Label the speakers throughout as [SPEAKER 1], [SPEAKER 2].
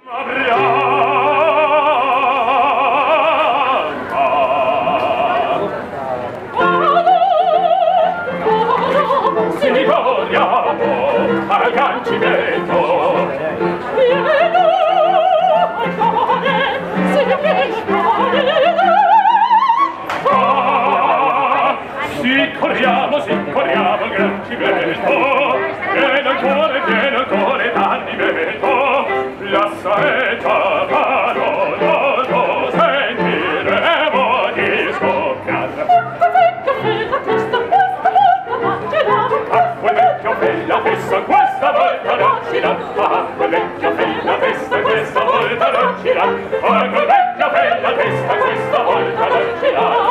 [SPEAKER 1] Al gancimento sì, corriamo al gancimento viene ancora d'animento la saetta caro lo sentiremo di scoppiare quel vecchio bella festa questa volta non ci dà quel vecchio bella festa questa volta non ci dà quel vecchio bella festa questa volta non ci dà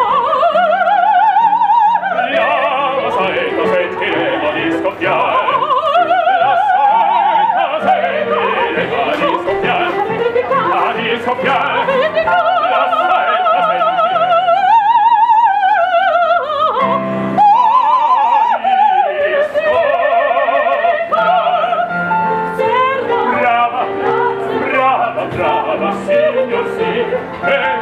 [SPEAKER 1] la saetta sentiremo di scoppiare la saetta sentiremo di scoppiare di scoppiare la saetta sentiremo brava, signor sì,